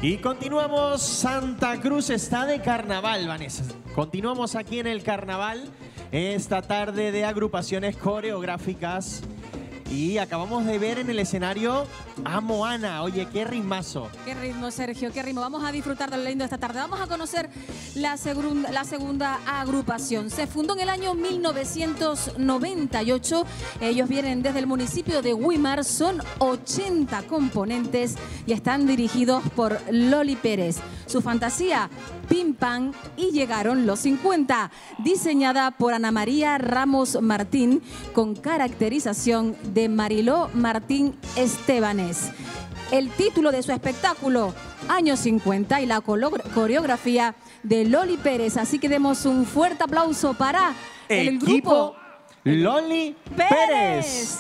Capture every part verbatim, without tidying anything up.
Y continuamos, Santa Cruz está de carnaval, Vanessa. Continuamos aquí en el carnaval, esta tarde de agrupaciones coreográficas. Y acabamos de ver en el escenario a Moana. Oye, qué ritmazo. Qué ritmo, Sergio, qué ritmo. Vamos a disfrutar de lo lindo esta tarde. Vamos a conocer la segunda, la segunda agrupación. Se fundó en el año mil novecientos noventa y ocho. Ellos vienen desde el municipio de Güímar. Son ochenta componentes y están dirigidos por Loli Pérez. Su fantasía, Pim Pam y llegaron los cincuenta. Diseñada por Ana María Ramos Martín con caracterización de Mariló Martín Estebanes. El título de su espectáculo, Años cincuenta, y la coreografía de Loli Pérez. Así que demos un fuerte aplauso para el Equipo grupo Loli Pérez. Pérez.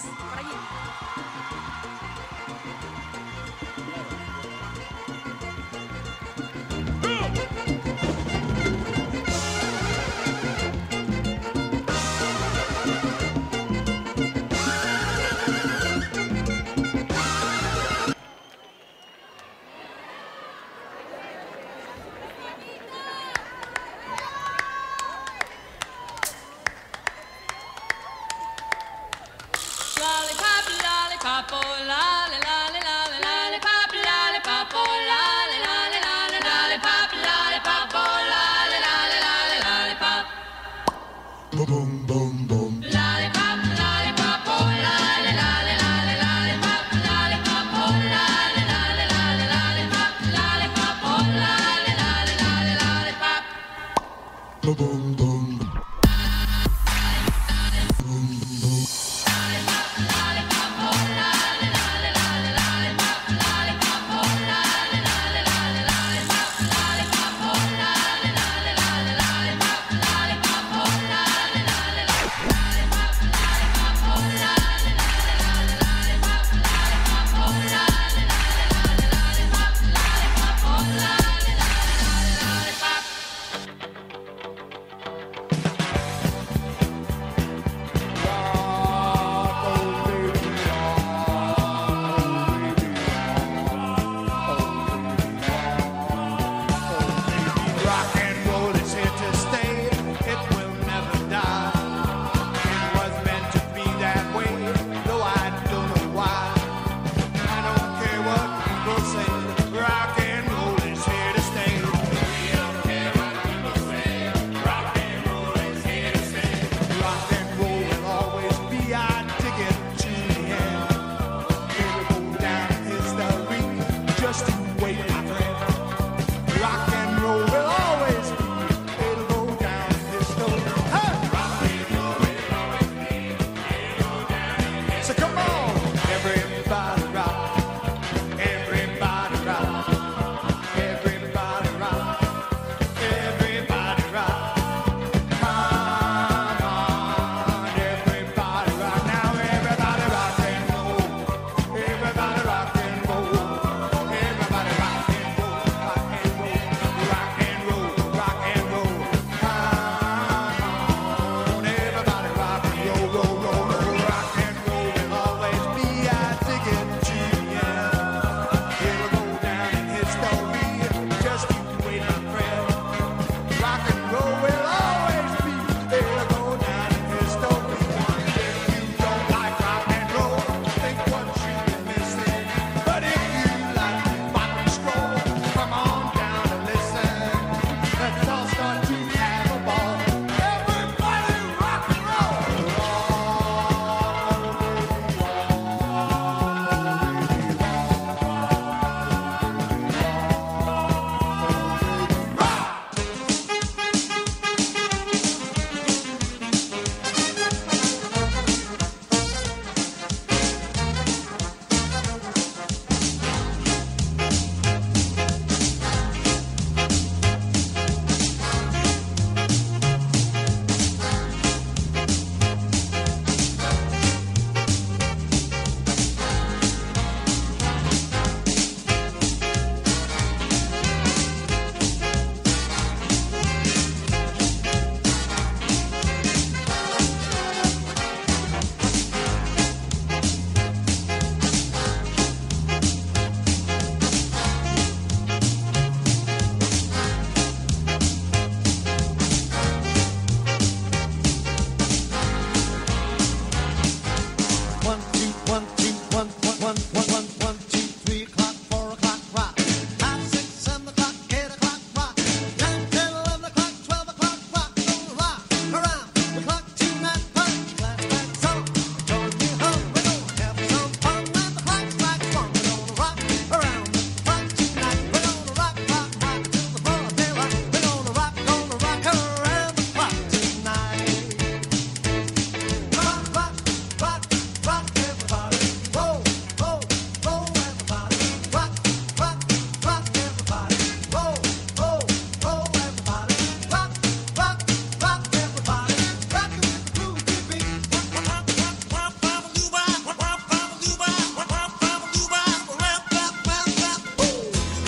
one, one, one, one, two, three o'clock, four o'clock, rock. Five, six, seven o'clock, eight o'clock, rock. Nine, ten, eleven o'clock, twelve o'clock, rock. Gonna rock around the clock tonight, punch. Glad that song, join me home. We're gonna have some fun when the clock strikes one. We're gonna rock around the clock tonight. We're gonna rock, rock, rock till the broad daylight. We're gonna rock, gonna rock around the clock tonight. Rock, rock, rock, rock, everybody. Roll, roll, roll, everybody. Rock, rock, rock, everybody. Roll, roll, roll, everybody. Rock, rock, rock, everybody. Rock with the groove beat. Rock, rock, rock, rock, rock, doo-wah, rock, rock, rock, doo-wah, rock, rock, rock, doo-wah, rap, rap, rap, rap. Ooh.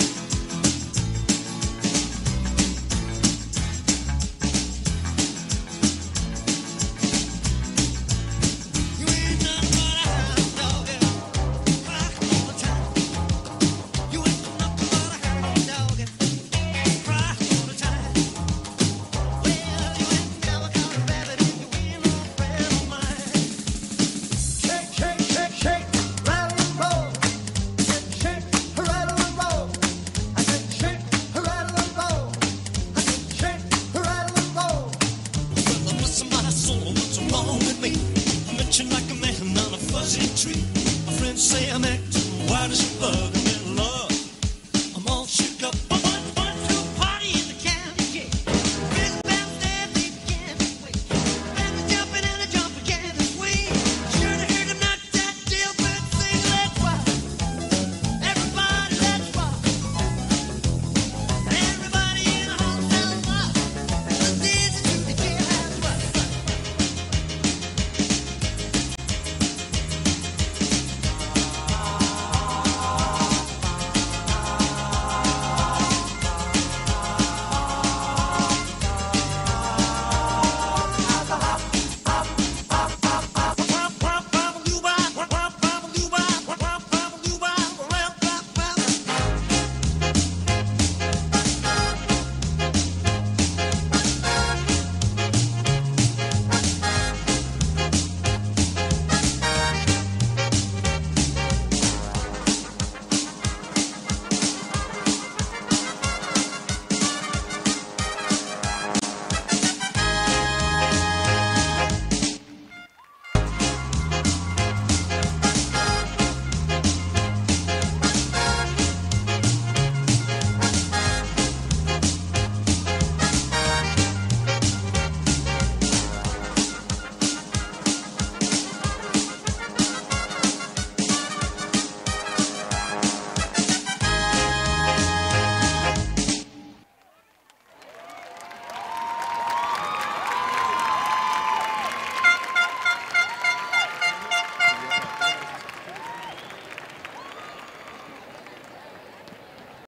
You ain't nothing but a hound dog, yeah. Rock all the time. You ain't nothing but a hound dog, yeah. Rock all the time. Well, you ain't never got a rabbit if you ain't no friend of mine. Shake, shake, shake, shake, rattle and roll. I said shake, rattle and roll. I said shake, rattle and roll. I said shake, rattle and roll. Well, I'm missing my soul. What's wrong with me? I'm itching like a man on a fuzzy tree. My friends say I'm acting wild as a bug.